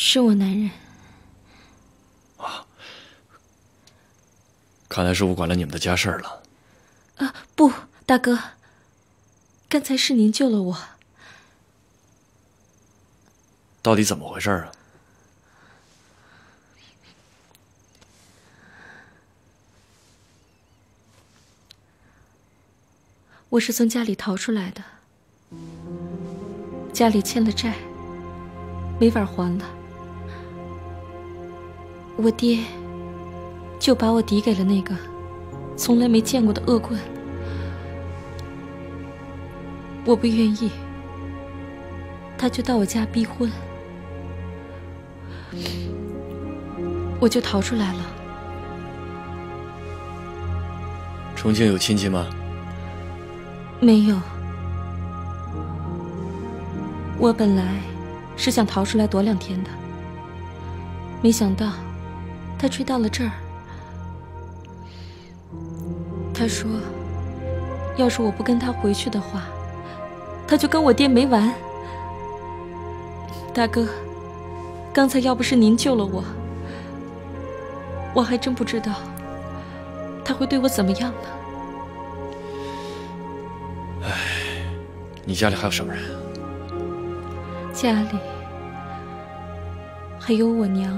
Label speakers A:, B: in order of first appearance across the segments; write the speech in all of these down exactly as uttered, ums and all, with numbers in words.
A: 是我男人。
B: 啊，看来是我管了你们的家事儿了。
A: 啊，不，大哥，刚才是您救了我。
B: 到底怎么回事啊？
A: 我是从家里逃出来的，家里欠了债，没法还了。我爹就把我抵给了那个从来没见过的恶棍。我不愿意，他就到我家逼婚，我就逃出来了。
B: 重庆有亲戚吗？
A: 没有，我本来是想逃出来躲两天的，没想到他追到了这儿。他说，要是我不跟他回去的话，他就跟我爹没完。大哥，刚才要不是您救了我，我还真不知道他会对我怎么样呢。
B: 你家里还有什么人？
A: 家里还有我娘。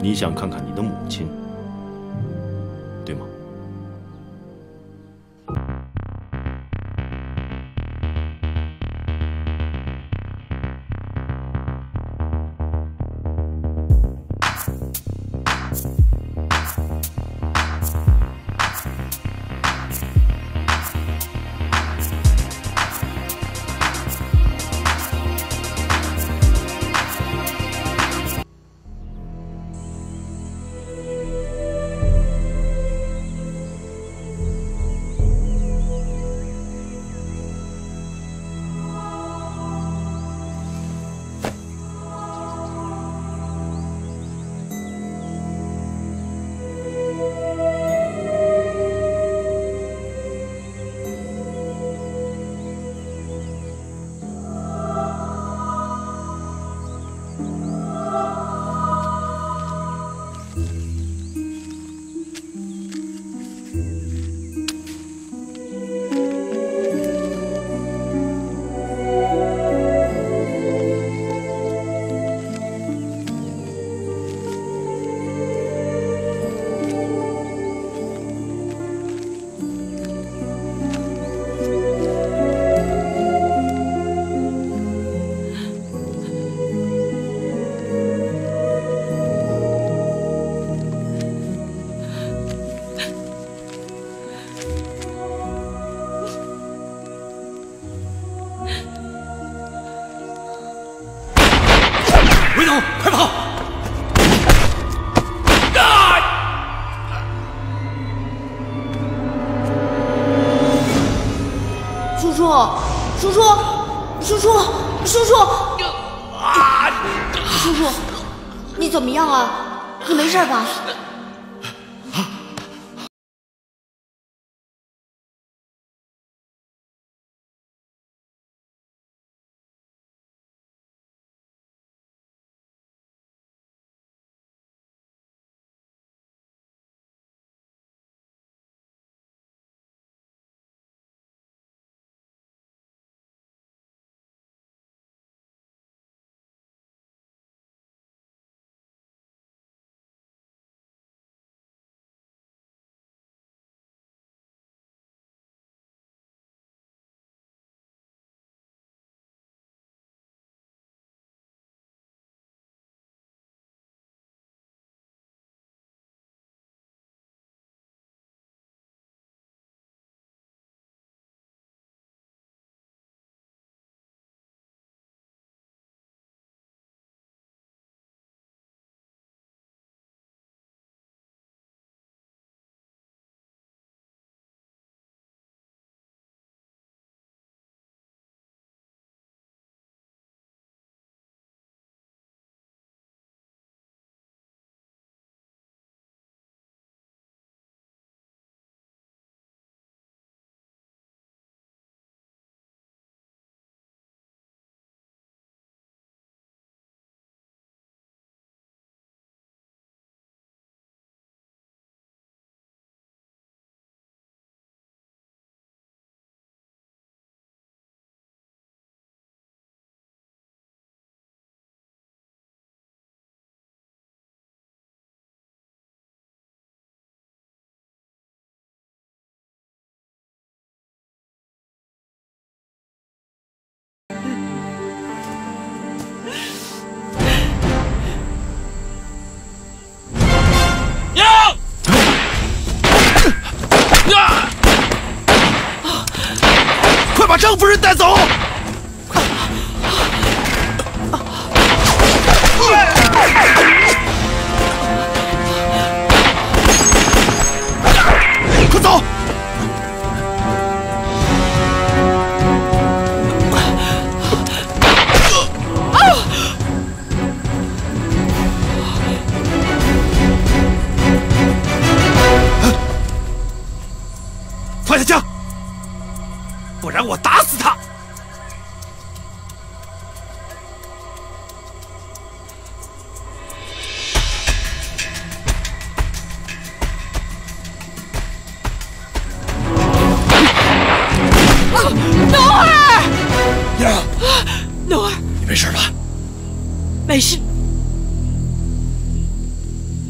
C: 你想看看你的母亲，对吗？
D: 回头，快跑！
E: 叔叔，叔叔，叔叔，叔叔，叔叔，你怎么样啊？你没事吧？
D: 快把张夫人带走！快走！放下枪，不然我打死他！
E: 诺儿，
D: 呀，
E: 诺儿，
B: 你没事吧？
E: 没事。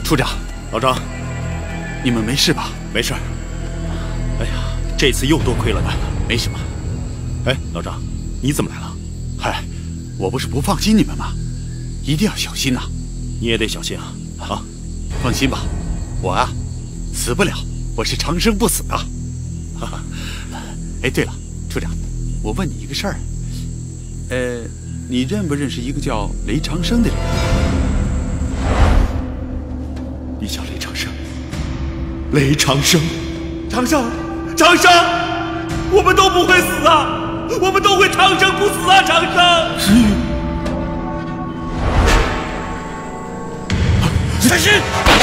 D: 处长，老张，你们没事吧？没事。哎呀，这次又多亏了他，没什么。哎，老张，你怎么来了？嗨，我不是不放心你们吗？一定要小心呐！你也得小心啊！啊，放心吧，我啊，死不了，我是长生不死的。哈哈。哎，对了，处长，我问你一个事儿，呃，你认不认识一个叫雷长生的人？你叫雷长生？雷长生，长生，长生，我们都不会死啊！我们都会长生不死啊！长生，小心！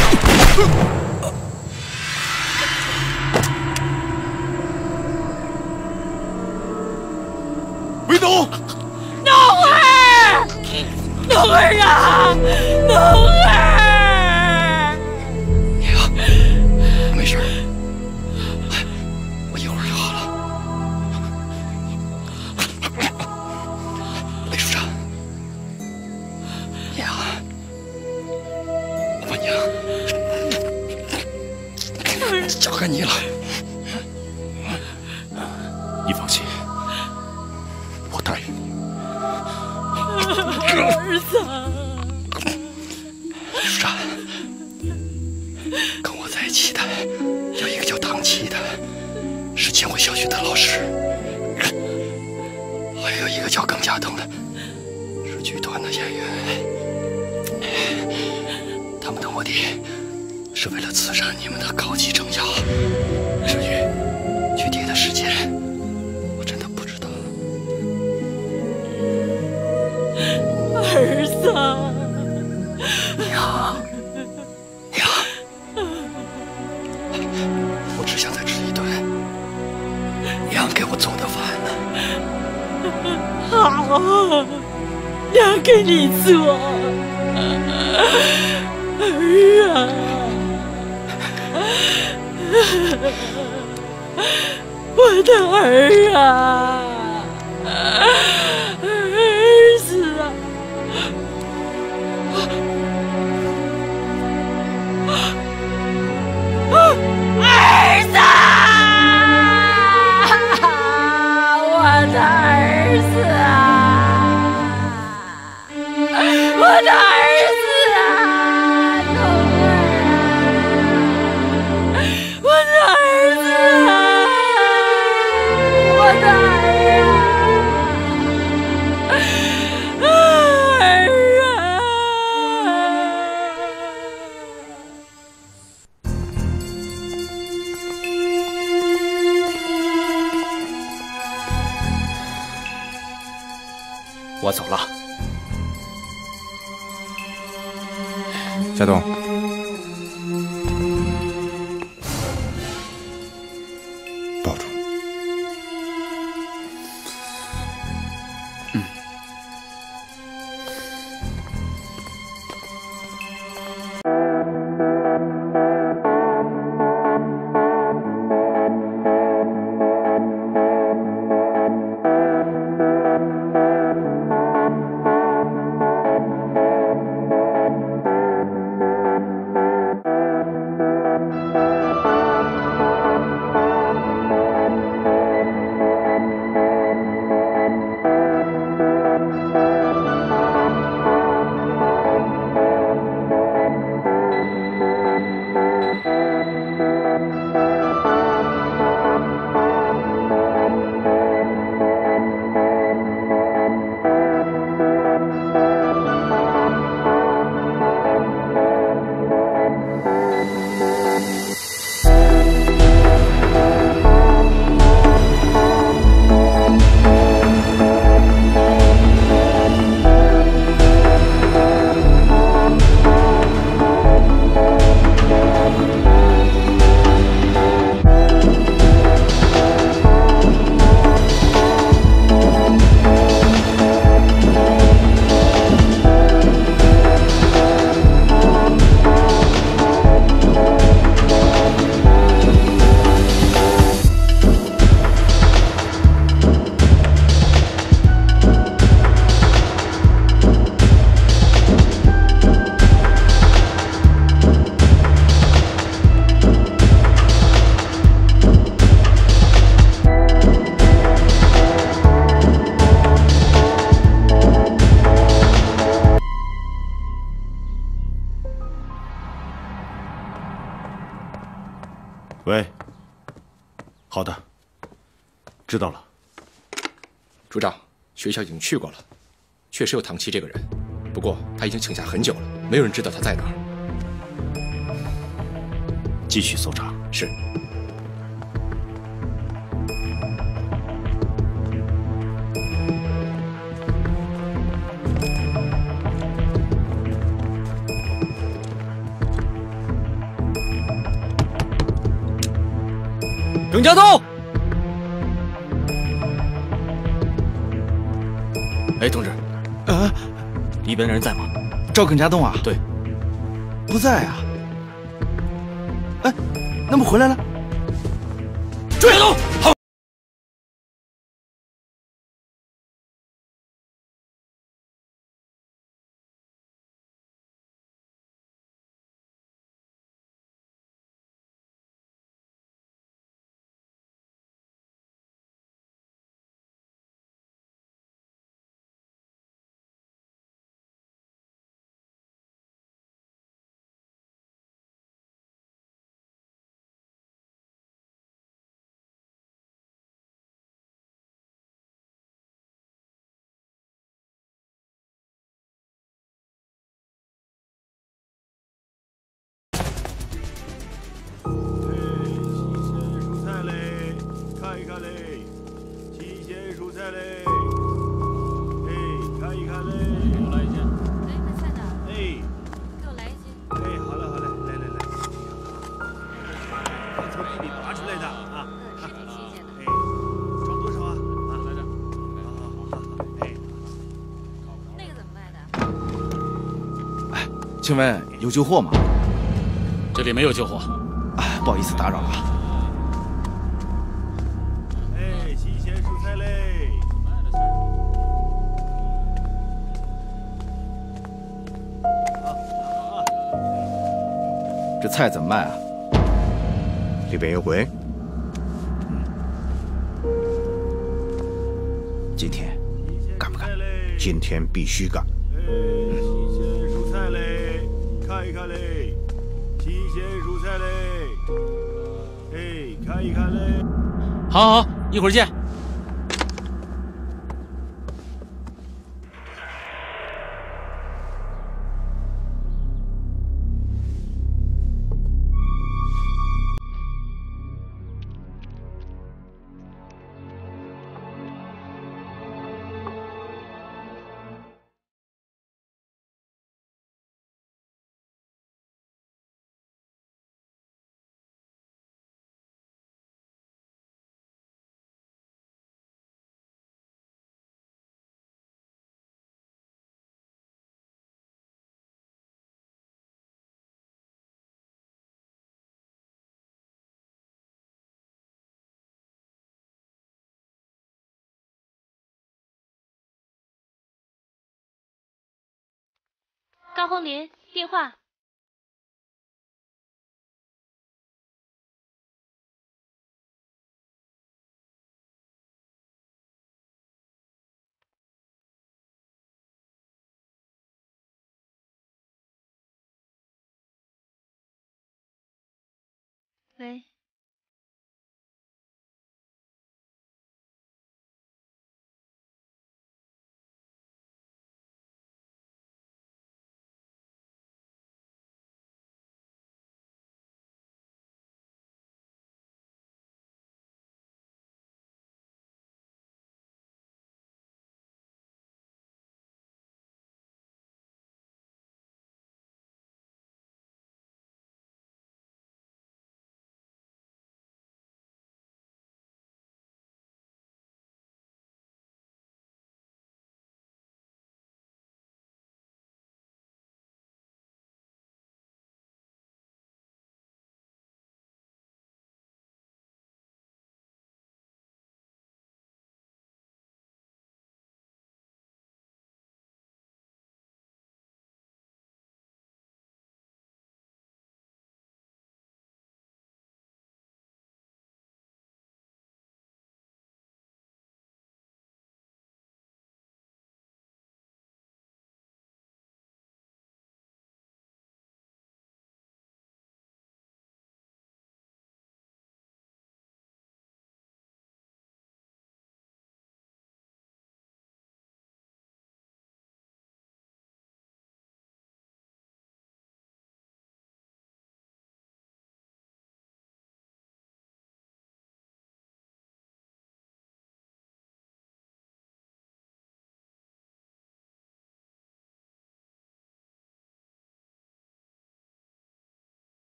D: 魏东，
A: 农儿，农儿啊，农儿！
B: 娘，没事，我一会儿就好了。雷处长，娘，我把娘交给你了。
D: 你放心，我答应你。
A: 儿子，
B: 雷处长，跟我在一起的有一个叫唐琪的，是建辉小学的老师，还有一个叫耿家东的，是剧团的演员。他们的目的是为了刺杀你们的高级政要。至于具体的时间，我真的不知道。
A: 儿子，
B: 娘，娘，我只想再吃一顿娘给我做的饭呢。
A: 好，娘给你做。儿啊，我的儿啊，儿子啊！儿子，我的儿子啊，我的儿子啊，龙儿啊，我的儿子啊，我的儿啊，儿啊！
C: 我走了。
F: 夏冬，抱住。
C: 嗯。
D: 喂，好的，知道了。
G: 组长，学校已经去过了，确实有唐琪这个人，不过他已经请假很久了，没有人知道他在哪儿。
D: 继续搜查。
G: 是。
B: 郑家栋。哎，同志，
H: 啊，
B: 里边的人在吗？
H: 赵耿家栋啊？
B: 对，
H: 不在啊。哎，那么回来了？
B: 追动！好。
H: 请问有旧货吗？
B: 这里没有旧货。
H: 哎，不好意思打扰了。
I: 哎，新鲜蔬菜嘞！
H: 这菜怎么卖啊？
F: 里边有鬼。
H: 今天干不干？
F: 今天必须干。
I: 看一看嘞，新鲜蔬菜嘞，哎，看一看嘞。
B: 好好，一会儿见。
J: 高红林，电话。喂。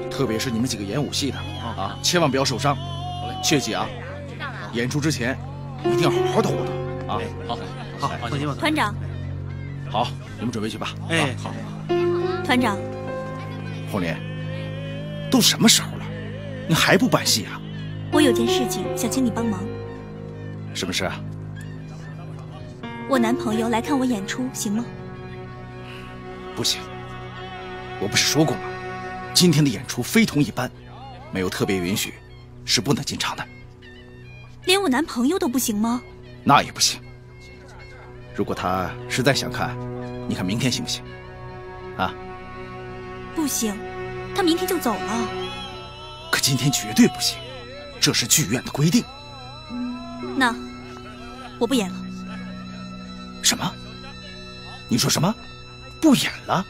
H: 特别是你们几个演武戏的啊，千万不要受伤。切记啊，演出之前一定要好好的活动啊。
G: 好，
I: 好，放心吧。
E: 团长，
H: 好，你们准备去吧。
I: 哎，
H: 好。
E: 团长，
H: 红莲，都什么时候了，你还不办戏啊？
E: 我有件事情想请你帮忙。
H: 什么事啊？
E: 我男朋友来看我演出，行吗？
H: 不行，我不是说过吗？今天的演出非同一般，没有特别允许，是不能进场的。
E: 连我男朋友都不行吗？
H: 那也不行。如果他实在想看，你看明天行不行？啊？
E: 不行，他明天就走了。
H: 可今天绝对不行，这是剧院的规定。
E: 那我不演了。
H: 什么？你说什么？不演了？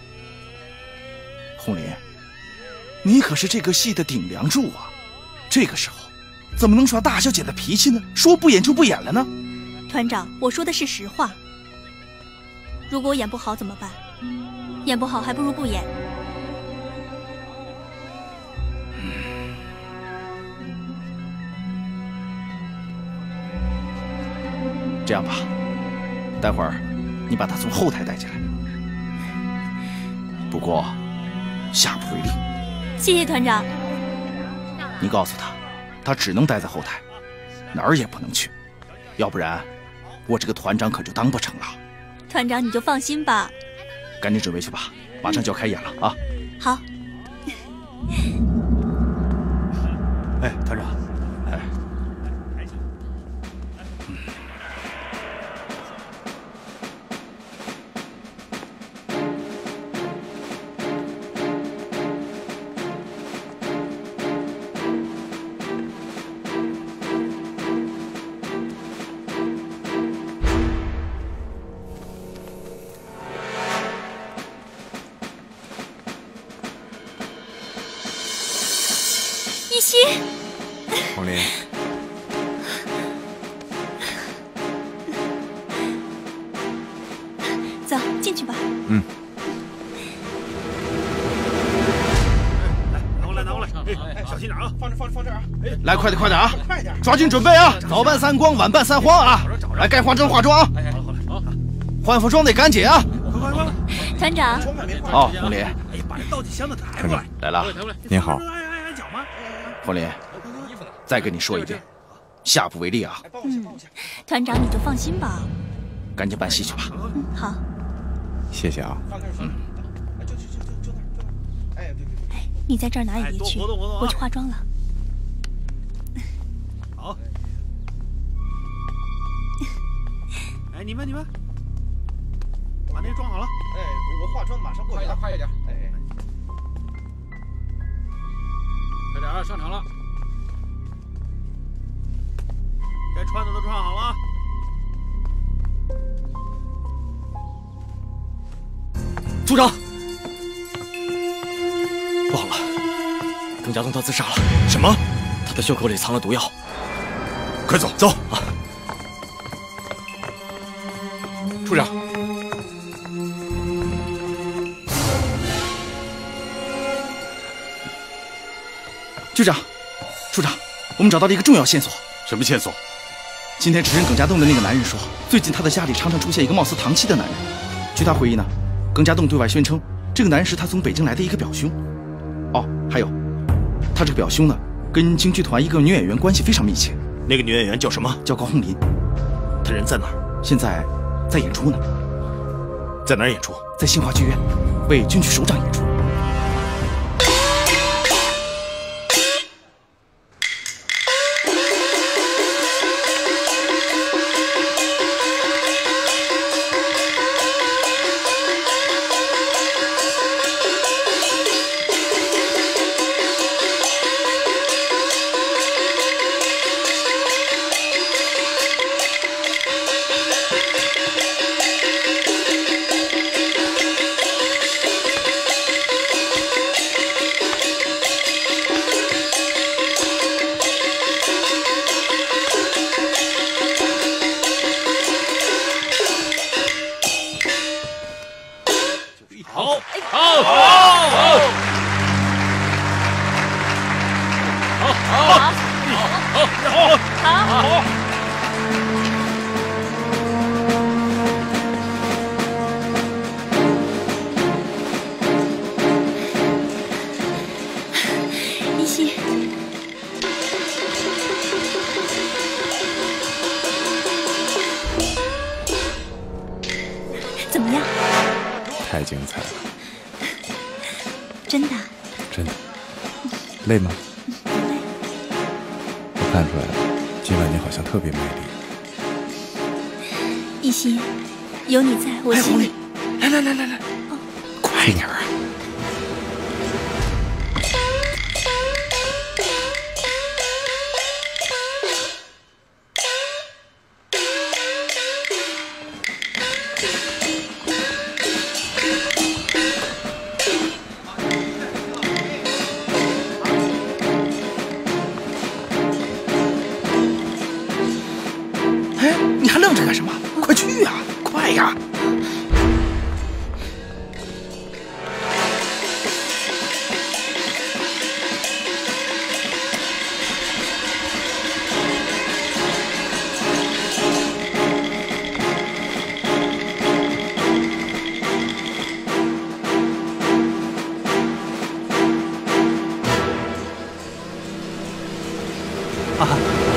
H: 红林，你可是这个戏的顶梁柱啊！这个时候怎么能耍大小姐的脾气呢？说不演就不演了呢？
E: 团长，我说的是实话。如果我演不好怎么办？演不好还不如不演。
H: 这样吧，待会儿你把他从后台带进来。不过下不为例。
E: 谢谢团长。
H: 你告诉他，他只能待在后台，哪儿也不能去，要不然我这个团长可就当不成了。
E: 团长你就放心吧。
H: 赶紧准备去吧，马上就要开演了啊！
E: 好。
D: 哎，团长，哎。
E: 一心，
C: 红林，
E: 走进去吧。
C: 嗯。
I: 来，拿过来，拿过来，哎，小心点啊！
H: 放这，放这，放这啊！来，快点，快点啊！快点，抓紧准备啊！早办三光，晚办三慌啊！来，该化妆化妆啊！
I: 好了好了，好，
H: 换服装得赶紧啊！
I: 快快快！
E: 团长。
H: 哦，红林。
I: 哎，把这倒计箱子抬过来。
H: 来了。
C: 您好。
I: 挨挨挨脚吗？
H: 红林，再跟你说一遍，下不为例啊！
E: 嗯，团长你就放心吧。
H: 赶紧办戏去吧。
E: 嗯，好。
C: 谢谢啊。
H: 嗯。
E: 就就就就就那儿。哎，对对对。哎，你在这儿哪也别去，我去化妆了。
I: 好。哎，你们你们，把那个装好了。
H: 哎，我化妆马上过去。快一点，快一点。哎。
G: 快点啊，上场了！
I: 该穿的都穿好了。
B: 组长，不好了，耿家栋他自杀了。
D: 什么？
B: 他的袖口里藏了毒药。
D: 快走走啊！
G: 处长，
H: 局长，处长，我们找到了一个重要线索。
D: 什么线索？
H: 今天指认耿家栋的那个男人说，最近他的家里常常出现一个貌似唐七的男人。据他回忆呢，耿家栋对外宣称，这个男人是他从北京来的一个表兄。哦，还有，他这个表兄呢，跟京剧团一个女演员关系非常密切。
D: 那个女演员叫什么？
H: 叫高红林。
D: 她人在哪儿？
H: 现在在演出呢。
D: 在哪儿演出？
H: 在新华剧院，为军区首长演出。
J: 好，好，好，好。
E: 依稀，怎么样？
K: 太精彩了！
E: 真的？
K: 真的。累吗？
E: 不累。
K: 我看出来了，今晚你好像特别美丽。
E: 依稀，有你在我心里。
H: 来来来来来，哦、快点啊！你还愣着干什么？快去呀！快呀！
C: 啊！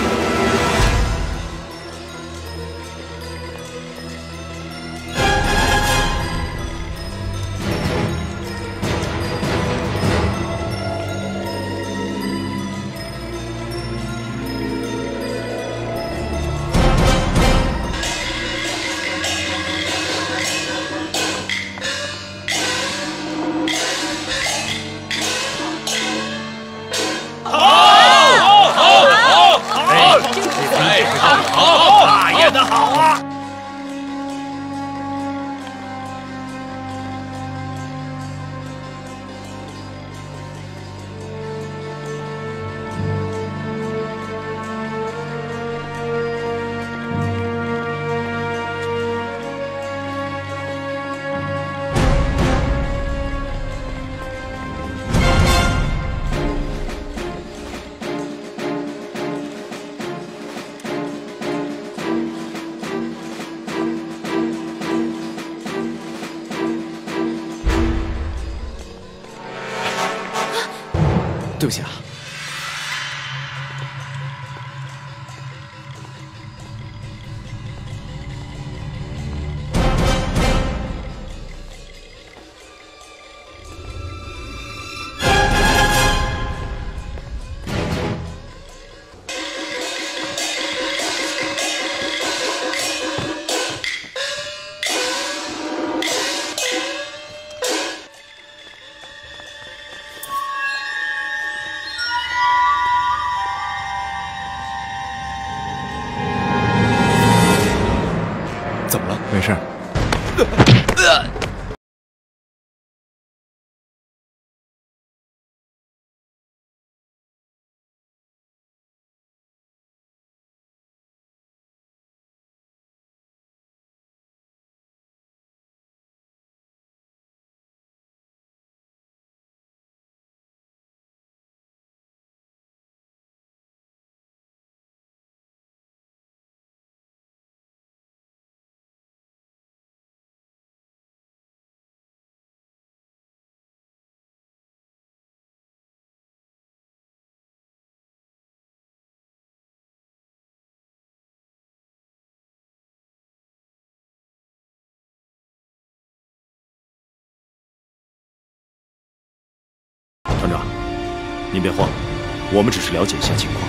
H: 对不起啊。
K: 怎么了？没事。
D: 团长，您别慌，我们只是了解一下情况。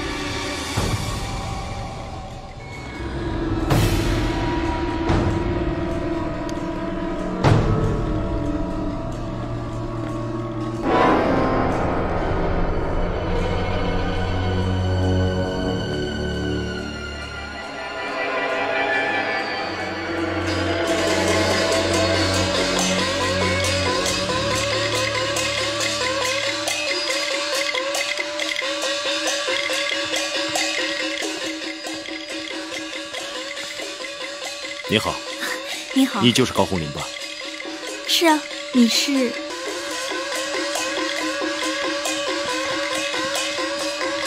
D: 你好，
E: 你好，
D: 你就是高红林吧？
E: 是啊，你是？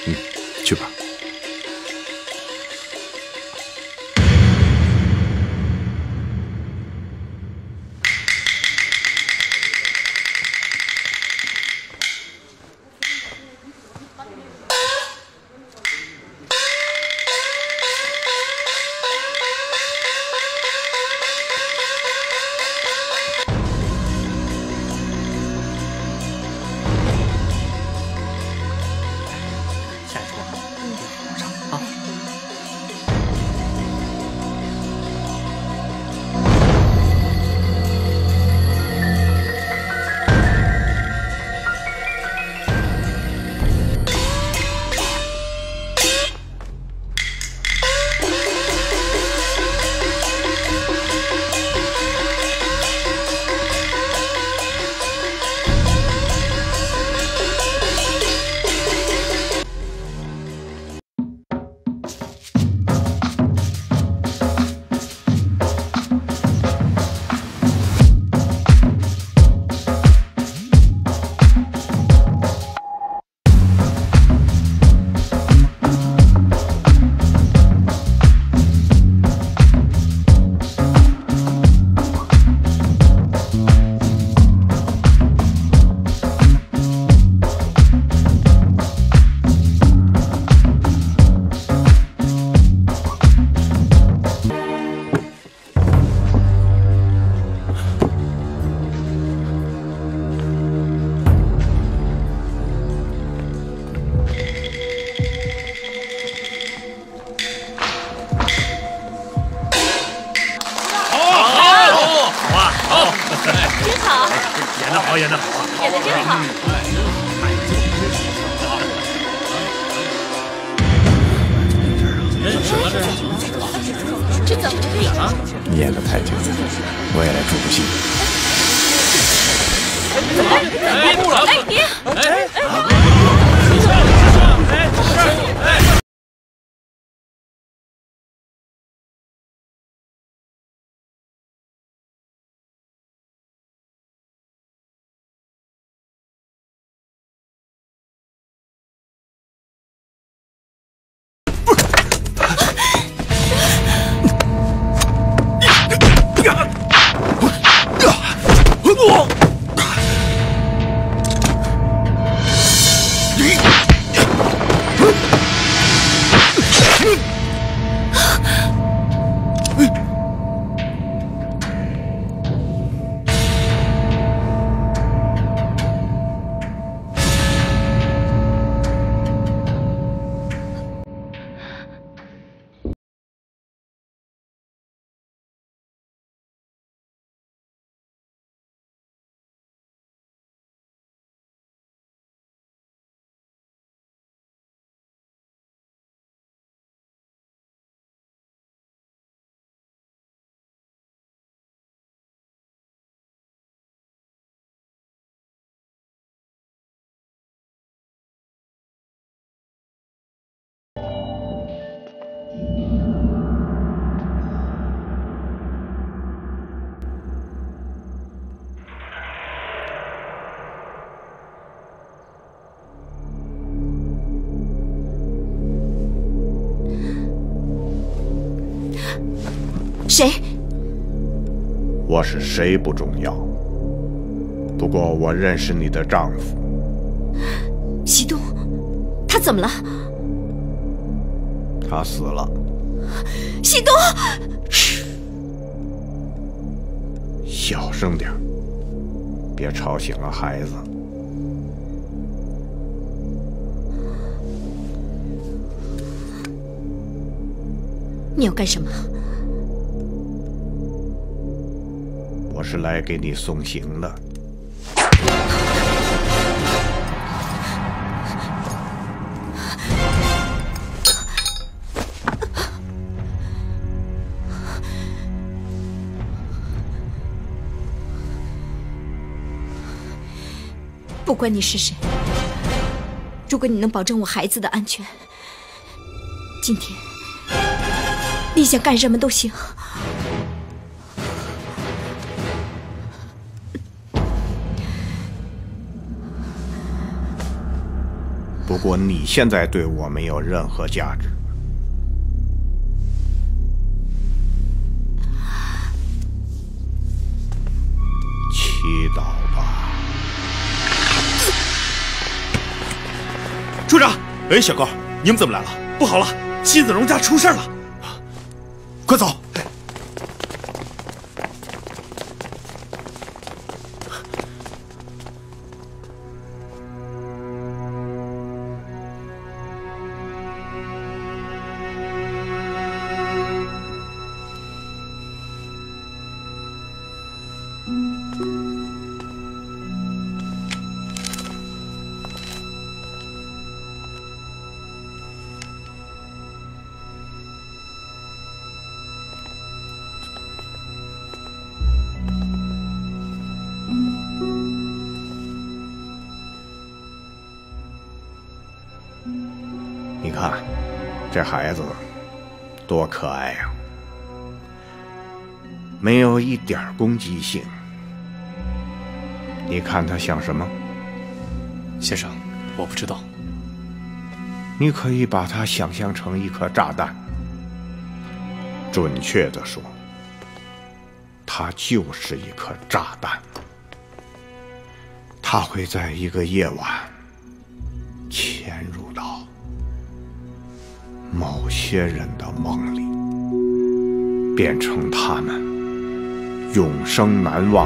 K: 嗯，去吧。
J: 好，演得好，
A: 演得真好。这怎么了？
K: 你演得太精彩，我也来助助兴。
J: 哎，不了！
A: 哎，别！
J: 哎哎！
E: 谁？
F: 我是谁不重要，不过我认识你的丈夫。
E: 西东，他怎么了？
F: 他死了。
E: 西东，
F: 嘘，小声点，别吵醒了孩子。
E: 你要干什么？
F: 我是来给你送行的。
E: 不管你是谁，如果你能保证我孩子的安全，今天你想干什么都行。
F: 不不过你现在对我没有任何价值。祈祷吧。
D: 处长，哎，小高，你们怎么来了？不好了，西子荣家出事了！快走！
F: 你看，这孩子多可爱呀、啊，没有一点攻击性。你看他像什么？
G: 先生，我不知道。
F: 你可以把它想象成一颗炸弹。准确地说，它就是一颗炸弹。它会在一个夜晚潜入到某些人的梦里，变成他们永生难忘